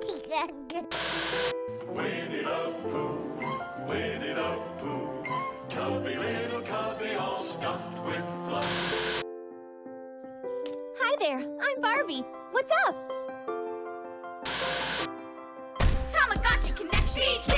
Winnie-the-Pooh, tubby little cubby all stuffed with fluff. Hi there, I'm Barbie. What's up? Tamagotchi connection!